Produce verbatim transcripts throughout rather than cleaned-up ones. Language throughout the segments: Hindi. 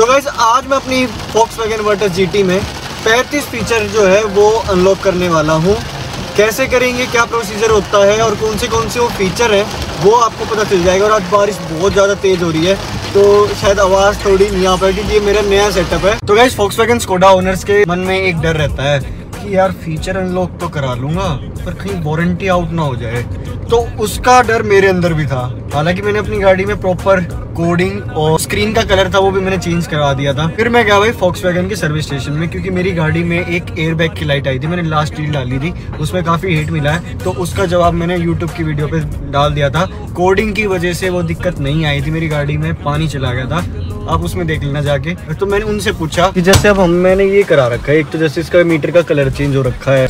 तो गाइस आज मैं अपनी Volkswagen Virtus जी टी में पैंतीस फीचर जो है वो अनलॉक करने वाला हूँ। कैसे करेंगे, क्या प्रोसीजर होता है और कौन से कौन से वो फीचर हैं वो आपको पता चल जाएगा। और आज बारिश बहुत ज़्यादा तेज़ हो रही है तो शायद आवाज़ थोड़ी नहीं आ पाएगी क्योंकि ये मेरा नया सेटअप है। तो गाइस Volkswagen स्कोडा ओनर्स के मन में एक डर रहता है कि यार फीचर अनलॉक तो करा लूँगा पर कहीं वारंटी आउट ना हो जाए, तो उसका डर मेरे अंदर भी था। हालांकि मैंने अपनी गाड़ी में प्रॉपर कोडिंग और स्क्रीन का कलर था वो भी मैंने चेंज करवा दिया था। फिर मैं गया भाई Volkswagen के सर्विस स्टेशन में क्योंकि मेरी गाड़ी में एक एयरबैग की लाइट आई थी, मैंने लास्ट रील डाली थी, उसमें काफ़ी हिट मिला है तो उसका जवाब मैंने यूट्यूब की वीडियो पे डाल दिया था। कोडिंग की वजह से वो दिक्कत नहीं आई थी, मेरी गाड़ी में पानी चला गया था, आप उसमें देख लेना जाके। तो मैंने उनसे पूछा कि जैसे अब हम मैंने ये करा रखा है, एक तो जैसे इसका मीटर का कलर चेंज हो रखा है।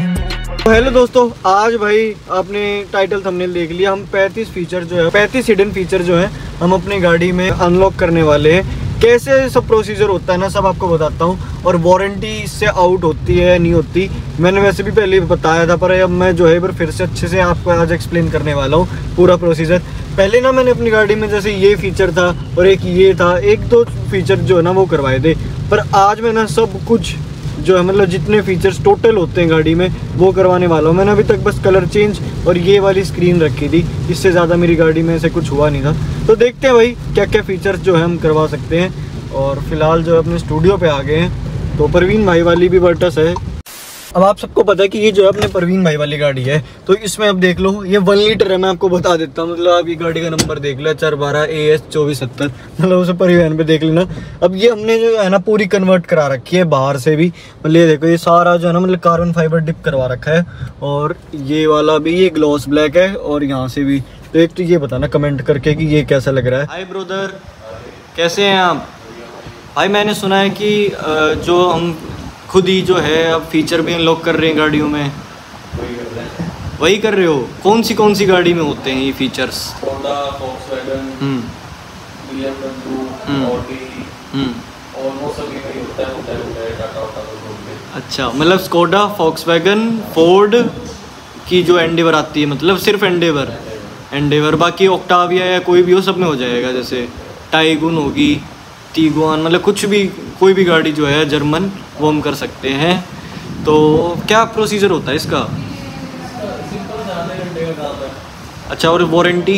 तो हेलो दोस्तों, आज भाई आपने टाइटल थंबनेल देख लिया, हम पैंतीस फीचर जो है पैंतीस हिडन फीचर जो है हम अपनी गाड़ी में अनलॉक करने वाले हैं। कैसे सब प्रोसीजर होता है ना सब आपको बताता हूँ, और वारंटी इससे आउट होती है नहीं होती मैंने वैसे भी पहले बताया था, पर अब मैं जो है पर फिर से अच्छे से आपको आज एक्सप्लेन करने वाला हूँ पूरा प्रोसीजर। पहले ना मैंने अपनी गाड़ी में जैसे ये फीचर था और एक ये था, एक दो फीचर जो है ना वो करवाए थे, पर आज मैं ना सब कुछ जो है मतलब जितने फीचर्स टोटल होते हैं गाड़ी में वो करवाने वाला हूँ। मैंने अभी तक बस कलर चेंज और ये वाली स्क्रीन रखी थी, इससे ज़्यादा मेरी गाड़ी में ऐसे कुछ हुआ नहीं था। तो देखते हैं भाई क्या क्या फीचर्स जो है हम करवा सकते हैं। और फिलहाल जो है अपने स्टूडियो पे आ गए हैं, तो परवीन भाई वाली भी वर्टस है। अब आप सबको पता है कि ये जो है अपने परवीन भाई वाली गाड़ी है, तो इसमें अब देख लो ये वन लीटर है, मैं आपको बता देता हूँ। मतलब आप ये गाड़ी का नंबर देख लो, चार बारह ए एस चौबीस सत्तर, मतलब उसे परिवहन पे देख लेना। अब ये हमने जो है ना पूरी कन्वर्ट करा रखी है बाहर से भी, मतलब ये देखो ये सारा जो है ना मतलब कार्बन फाइबर डिप करवा रखा है, और ये वाला भी ये ग्लॉस ब्लैक है, और यहाँ से भी। तो एक तो ये बताना कमेंट करके कि ये कैसा लग रहा है। हाय ब्रदर, कैसे हैं आप? भाई मैंने सुना है कि जो हम खुद ही जो है अब फीचर भी अनलॉक कर रहे हैं गाड़ियों में, वही कर रहे हैं। वही कर रहे हो? कौन सी कौन सी गाड़ी में होते हैं ये features? Skoda, Volkswagen, B M W, Audi और वो सभी में होता है होता है होता है टाटा वाटा। अच्छा, मतलब स्कोडा, Volkswagen, फोर्ड की जो एंडेवर आती है, मतलब सिर्फ एंडेवर एंडेवर बाकी ऑक्टाविया या कोई भी हो सब में हो जाएगा। जैसे टाइगुन होगी, टीगुआन, मतलब कुछ भी कोई भी गाड़ी जो है जर्मन वो हम कर सकते हैं। तो क्या प्रोसीजर होता है इसका? अच्छा, और वारंटी?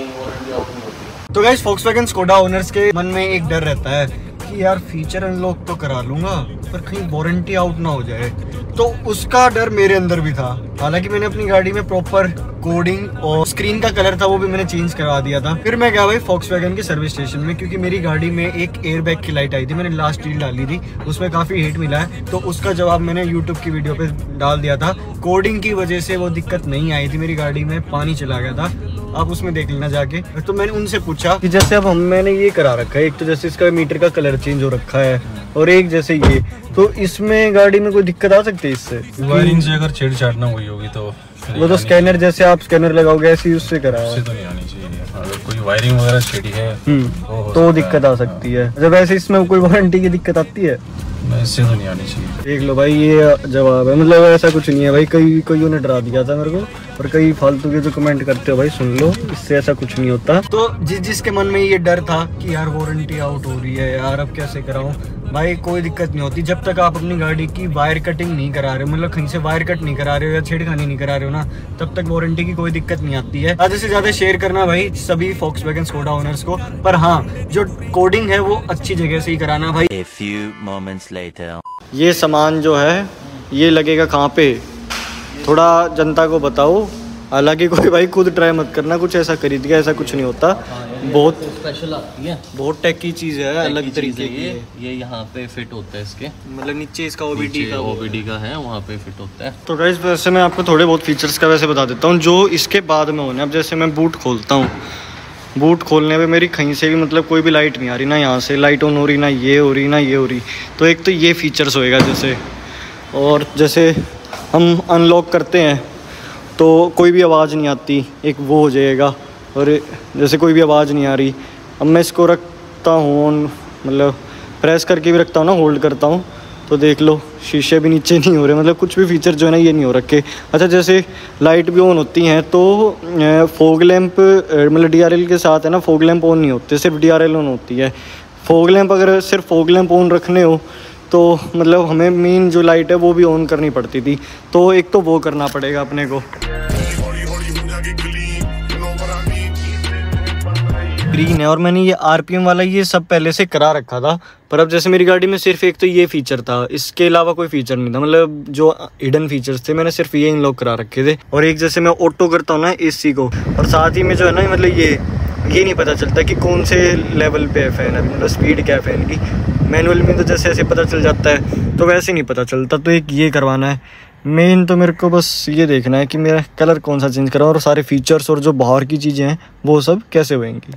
तो गाइस Volkswagen स्कोडा ओनर्स के मन में एक डर रहता है कि यार फीचर अनलॉक तो करा लूँगा पर कहीं वारंटी आउट ना हो जाए, तो उसका डर मेरे अंदर भी था। हालांकि मैंने अपनी गाड़ी में प्रॉपर कोडिंग और स्क्रीन का कलर था वो भी मैंने चेंज करवा दिया था। फिर मैं गया भाई Volkswagen के सर्विस स्टेशन में क्योंकि मेरी गाड़ी में एक एयरबैग की लाइट आई थी, मैंने लास्ट रील डाली थी, उसमें काफ़ी हिट मिला है तो उसका जवाब मैंने यूट्यूब की वीडियो पे डाल दिया था। कोडिंग की वजह से वो दिक्कत नहीं आई थी, मेरी गाड़ी में पानी चला गया था, आप उसमें देख लेना जाके। तो मैंने उनसे पूछा कि जैसे अब हम मैंने ये करा रखा है, एक तो जैसे इसका मीटर का कलर चेंज हो रखा है और एक जैसे ये, तो इसमें गाड़ी में कोई दिक्कत आ सकती है इससे? वायरिंग से अगर छेड़छाड़ ना हुई होगी तो वो तो स्कैनर जैसे आप स्कैनर लगाओगे ऐसे ही उससे करा है, तो नहीं आनी चाहिए। अगर कोई वायरिंग वगैरह छेड़ी है तो, तो दिक्कत आ सकती है। जब ऐसे इसमें कोई वारंटी की दिक्कत आती है? इससे तो नहीं आनी चाहिए। देख लो भाई ये जवाब है, मतलब ऐसा कुछ नहीं है भाई। कई कईयों ने डरा दिया था मेरे को, और कई फालतू के जो कमेंट करते हो भाई सुन लो, इससे ऐसा कुछ नहीं होता। तो जिस जिसके मन में ये डर था कि यार वारंटी आउट हो रही है यार अब कैसे कराऊं, भाई कोई दिक्कत नहीं होती जब तक आप अपनी गाड़ी की वायर कटिंग नहीं करा रहे हो, मतलब कहीं से वायर कट नहीं करा रहे हो या छेड़खानी नहीं करा रहे हो ना, तब तक वारंटी की कोई दिक्कत नहीं आती है। ज़्यादा से ज़्यादा शेयर करना भाई सभी Volkswagen स्कोडा ओनर्स को, पर हाँ जो कोडिंग है वो अच्छी जगह से ही कराना भाई। A few moments later. ये सामान जो है ये लगेगा कहाँ पे, थोड़ा जनता को बताओ। हालांकि कोई भाई खुद ट्राई मत करना, कुछ ऐसा खरीद के ऐसा कुछ नहीं होता, बहुत स्पेशल आती है, बहुत टेक की चीज़ है, अलग तरीके की। ये ये यहाँ पे फिट होता है इसके, मतलब नीचे इसका ओबीडी का ओबीडी का है वहाँ पे फिट होता है। तो गाइस वैसे मैं आपको थोड़े बहुत फीचर्स का वैसे बता देता हूँ जो इसके बाद में होने। अब जैसे मैं बूट खोलता हूँ, बूट खोलने पे मेरी कहीं से भी मतलब कोई भी लाइट नहीं आ रही, ना यहाँ से लाइट ऑन हो रही, ना ये हो रही, ना ये हो रही। तो एक तो ये फीचर्स होएगा जैसे, और जैसे हम अनलॉक करते हैं तो कोई भी आवाज़ नहीं आती, एक वो हो जाएगा। और जैसे कोई भी आवाज़ नहीं आ रही, अब मैं इसको रखता हूँ मतलब प्रेस करके भी रखता हूँ ना, होल्ड करता हूँ तो देख लो शीशे भी नीचे नहीं हो रहे, मतलब कुछ भी फीचर जो है ना ये नहीं हो रखे। अच्छा, जैसे लाइट भी ऑन होती हैं तो फोग लैंप मतलब डी आर एल के साथ है ना, फोग लैंप ऑन नहीं होते, सिर्फ डी आर एल ऑन होती है। फॉग लैंप अगर सिर्फ फॉग लैंप ऑन रखने हो तो मतलब हमें मेन जो लाइट है वो भी ऑन करनी पड़ती थी, तो एक तो वो करना पड़ेगा अपने को। ग्रीन है और मैंने ये आरपीएम वाला ये सब पहले से करा रखा था, पर अब जैसे मेरी गाड़ी में सिर्फ एक तो ये फीचर था, इसके अलावा कोई फीचर नहीं था, मतलब जो हिडन फीचर्स थे मैंने सिर्फ ये इनलॉक करा रखे थे। और एक जैसे मैं ऑटो करता हूँ ना एसी को, और साथ ही में जो है ना मतलब ये ये नहीं पता चलता कि कौन से लेवल पे है फ़ैन, अभी मतलब स्पीड क्या है फ़ैन की। मैनुअल में तो जैसे ऐसे पता चल जाता है, तो वैसे नहीं पता चलता, तो एक ये करवाना है। मेन तो मेरे को बस ये देखना है कि मेरा कलर कौन सा चेंज करा और सारे फीचर्स और जो बाहर की चीज़ें हैं वो सब कैसे होएंगी।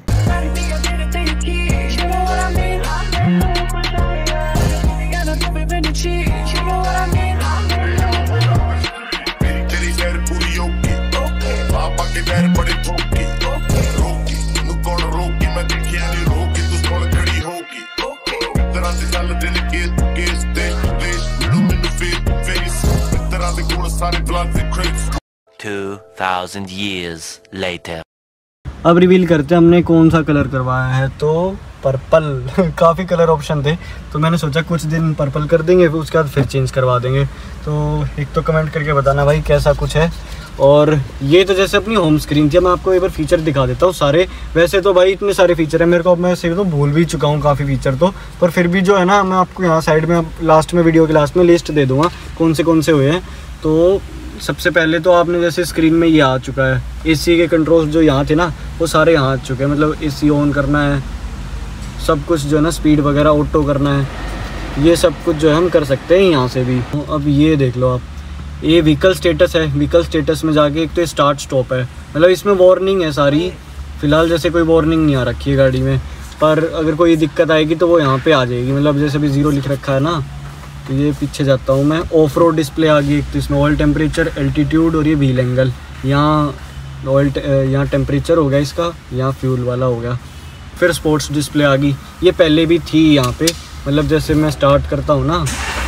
Two thousand years later. अब रिवील करते हैं हमने कौन सा कलर करवाया है, तो पर्पल। काफ़ी कलर ऑप्शन थे, तो मैंने सोचा कुछ दिन पर्पल कर देंगे, फिर उसके बाद फिर चेंज करवा देंगे। तो एक तो कमेंट करके बताना भाई कैसा कुछ है। और ये तो जैसे अपनी होम स्क्रीन थी, मैं आपको एक बार फीचर दिखा देता हूँ सारे। वैसे तो भाई इतने सारे फीचर हैं मेरे को, अब मैं से तो भूल भी चुका हूँ काफ़ी फीचर तो, पर फिर भी जो है ना मैं आपको यहाँ साइड में लास्ट में वीडियो के लास्ट में लिस्ट दे दूँगा कौन से कौन से हुए हैं। तो सबसे पहले तो आपने जैसे स्क्रीन में ये आ चुका है, एसी के कंट्रोल्स जो यहाँ थे ना वो सारे यहाँ आ चुके हैं, मतलब एसी ऑन करना है, सब कुछ जो है ना स्पीड वगैरह ऑटो करना है, ये सब कुछ जो है हम कर सकते हैं यहाँ से भी। अब ये देख लो आप, ये व्हीकल स्टेटस है, व्हीकल स्टेटस में जाके एक तो स्टार्ट स्टॉप है, मतलब इसमें वार्निंग है सारी। फ़िलहाल जैसे कोई वार्निंग नहीं आ रखी है गाड़ी में, पर अगर कोई दिक्कत आएगी तो वो यहाँ पे आ जाएगी। मतलब जैसे अभी ज़ीरो लिख रखा है ना, तो ये पीछे जाता हूँ मैं, ऑफ रोड डिस्प्ले आ गई एक तो इसमें, ऑयल टेम्परेचर, एल्टीट्यूड और ये व्हील एंगल। यहाँ ऑयल यहाँ टेम्परेचर हो गया इसका, यहाँ फ्यूल वाला हो गया। फिर स्पोर्ट्स डिस्प्ले आ गई, ये पहले भी थी यहाँ पे, मतलब जैसे मैं स्टार्ट करता हूँ ना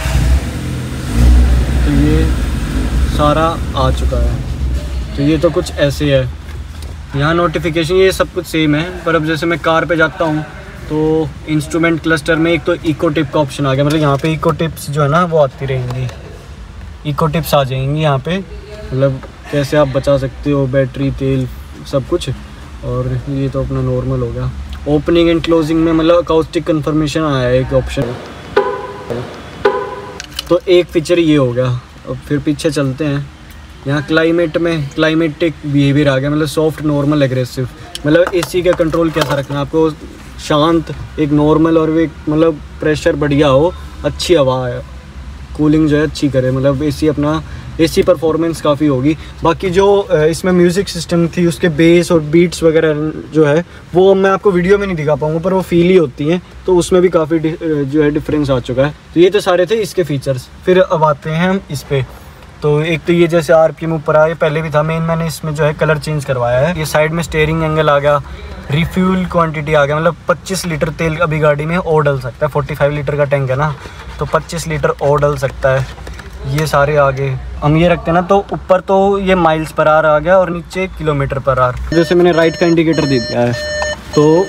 तो ये सारा आ चुका है। तो ये तो कुछ ऐसे है, यहाँ नोटिफिकेशन ये सब कुछ सेम है। पर अब जैसे मैं कार पे जाता हूँ तो इंस्ट्रूमेंट क्लस्टर में एक तो इको टिप का ऑप्शन आ गया, मतलब यहाँ पे इको टिप्स जो है ना वो आती रहेंगी, इको टिप्स आ जाएंगी यहाँ पे, मतलब कैसे आप बचा सकते हो बैटरी, तेल, सब कुछ। और ये तो अपना नॉर्मल हो गया। ओपनिंग एंड क्लोजिंग में मतलब अकाउस्टिक कन्फर्मेशन आया है एक ऑप्शन, तो एक फीचर ये हो गया। अब फिर पीछे चलते हैं, यहाँ क्लाइमेट में क्लाइमेटिक बिहेवियर आ गया, मतलब सॉफ्ट, नॉर्मल, एग्रेसिव, मतलब एसी का कंट्रोल कैसा रखना है आपको, शांत, एक नॉर्मल और एक मतलब प्रेशर बढ़िया हो, अच्छी हवा है, कूलिंग जो है अच्छी करे, मतलब एसी अपना एसी परफॉर्मेंस काफ़ी होगी। बाकी जो इसमें म्यूज़िक सिस्टम थी उसके बेस और बीट्स वगैरह जो है वो मैं आपको वीडियो में नहीं दिखा पाऊँगा, पर वो फील ही होती हैं, तो उसमें भी काफ़ी जो है डिफरेंस आ चुका है। तो ये तो सारे थे इसके फीचर्स। फिर अब आते हैं हम इस पर, तो एक तो ये जैसे आरपीएम ऊपर आया, पहले भी था, मेन मैंने इसमें जो है कलर चेंज करवाया है। ये साइड में स्टीयरिंग एंगल आ गया, रिफ्यूल क्वांटिटी आ गया, मतलब पच्चीस लीटर तेल अभी गाड़ी में और डल सकता है, पैंतालीस लीटर का टैंक है ना, तो पच्चीस लीटर और डल सकता है। ये सारे आगे हम ये रखते हैं ना, तो ऊपर तो ये माइल्स पर आर आ गया और नीचे किलोमीटर पर आर। जैसे मैंने राइट का इंडिकेटर दे दिया है, तो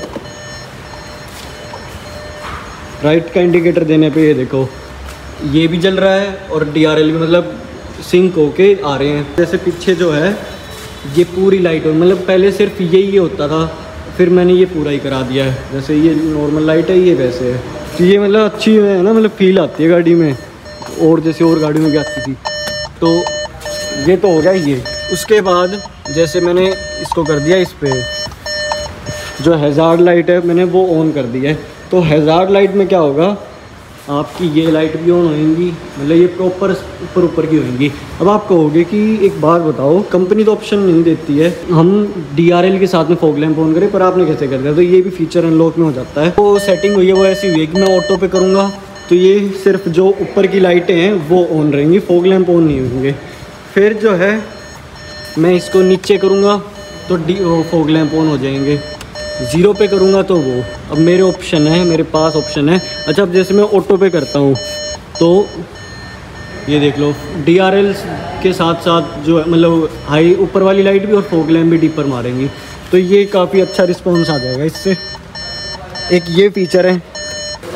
राइट का इंडिकेटर देने पे ये देखो ये भी जल रहा है और डीआरएल भी मतलब सिंक होके आ रहे हैं। जैसे पीछे जो है ये पूरी लाइट हो, मतलब पहले सिर्फ यही ये होता था, फिर मैंने ये पूरा ही करा दिया है। जैसे ये नॉर्मल लाइट है, ये वैसे है, तो ये मतलब अच्छी है ना, मतलब फील आती है गाड़ी में, और जैसे और गाड़ी में भी आती थी। तो ये तो हो गया ये। उसके बाद जैसे मैंने इसको कर दिया, इस पर जो हैज़ार्ड लाइट है मैंने वो ऑन कर दिया है। तो हैज़ार्ड लाइट में क्या होगा, आपकी ये लाइट भी ऑन होएंगी, मतलब ये प्रॉपर ऊपर ऊपर की होएंगी। अब आप कहोगे कि एक बार बताओ, कंपनी तो ऑप्शन नहीं देती है हम डीआरएल के साथ में फॉग लैंप ऑन करें, पर आपने कैसे कर दिया। तो ये भी फीचर अनलॉक में हो जाता है। वो सेटिंग हुई है वो ऐसी हुई है कि मैं ऑटो पे करूँगा तो ये सिर्फ जो ऊपर की लाइटें हैं वो ऑन रहेंगी, फॉग लैंप ऑन नहीं होंगे। फिर जो है मैं इसको नीचे करूँगा तो डी फॉग लैंप ऑन हो जाएंगे, ज़ीरो पे करूँगा तो वो। अब मेरे ऑप्शन है, मेरे पास ऑप्शन है। अच्छा, अब जैसे मैं ऑटो पे करता हूँ तो ये देख लो डीआरएल के साथ साथ जो है मतलब हाई ऊपर वाली लाइट भी और फॉग लैंप भी डीपर मारेंगी, तो ये काफ़ी अच्छा रिस्पॉन्स आ जाएगा इससे। एक ये फीचर है।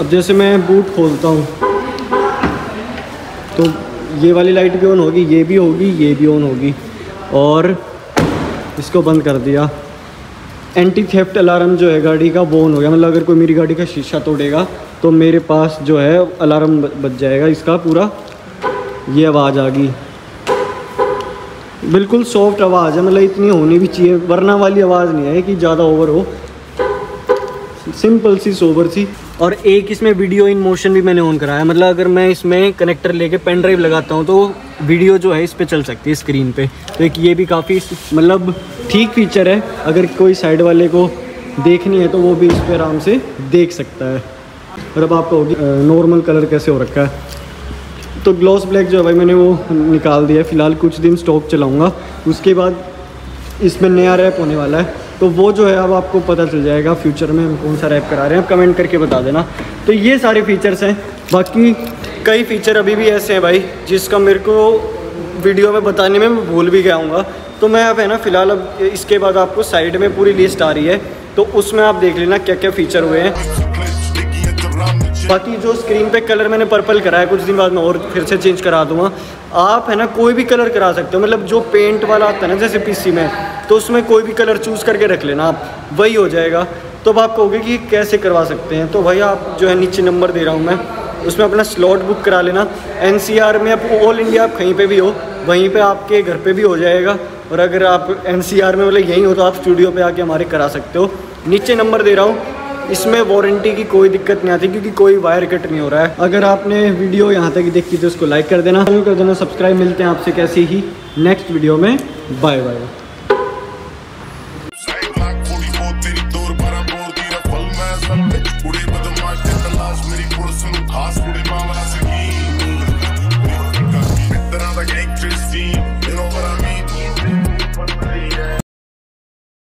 अब जैसे मैं बूट खोलता हूँ तो ये वाली लाइट भी ऑन होगी, ये भी होगी, ये भी ऑन होगी, और इसको बंद कर दिया। एंटी थेफ्ट अलार्म जो है गाड़ी का वो ऑन हो गया, मतलब अगर कोई मेरी गाड़ी का शीशा तोड़ेगा तो मेरे पास जो है अलार्म बज जाएगा इसका पूरा। ये आवाज़ आ गई, बिल्कुल सॉफ्ट आवाज़ है, मतलब इतनी होनी भी चाहिए, वरना वाली आवाज़ नहीं है कि ज़्यादा ओवर हो, सिंपल सी सोबर सी। और एक इसमें वीडियो इन मोशन भी मैंने ऑन कराया, मतलब अगर मैं इसमें कनेक्टर लेके पेन ड्राइव लगाता हूँ तो वीडियो जो है इस पे चल सकती है स्क्रीन पे। तो एक ये भी काफ़ी मतलब ठीक फीचर है, अगर कोई साइड वाले को देखनी है तो वो भी इस पर आराम से देख सकता है। और अब आपको होगी नॉर्मल कलर कैसे हो रखा है, तो ग्लॉस ब्लैक जो है भाई मैंने वो निकाल दिया है, फ़िलहाल कुछ दिन स्टॉक चलाऊँगा, उसके बाद इसमें नया रैप होने वाला है, तो वो जो है अब आपको पता चल जाएगा फ्यूचर में हम कौन सा रैप करा रहे हैं, आप कमेंट करके बता देना। तो ये सारे फीचर्स हैं, बाकी कई फीचर अभी भी ऐसे हैं भाई जिसका मेरे को वीडियो में बताने में मैं भूल भी गया हूँगा। तो मैं अब है ना फ़िलहाल अब इसके बाद आपको साइड में पूरी लिस्ट आ रही है, तो उसमें आप देख लेना क्या क्या फ़ीचर हुए हैं। बाकी जो स्क्रीन पे कलर मैंने पर्पल करा है, कुछ दिन बाद मैं और फिर से चेंज करा दूँगा। आप है ना कोई भी कलर करा सकते हो, मतलब जो पेंट वाला आता है ना जैसे पीसी में, तो उसमें कोई भी कलर चूज़ करके रख लेना आप, वही हो जाएगा। तो अब आप कहोगे कि कैसे करवा सकते हैं, तो भाई आप जो है नीचे नंबर दे रहा हूँ मैं, उसमें अपना स्लॉट बुक करा लेना। एनसीआर में आप ऑल इंडिया आप कहीं पे भी हो, वहीं पे आपके घर पे भी हो जाएगा, और अगर आप एनसीआर में मतलब यहीं हो तो आप स्टूडियो पे आके हमारे करा सकते हो। नीचे नंबर दे रहा हूँ, इसमें वारंटी की कोई दिक्कत नहीं आती क्योंकि कोई वायर कट नहीं हो रहा है। अगर आपने वीडियो यहाँ तक देखी तो उसको लाइक कर देना, कर देना सब्सक्राइब। मिलते हैं आपसे कैसी ही नेक्स्ट वीडियो में, बाय बाय।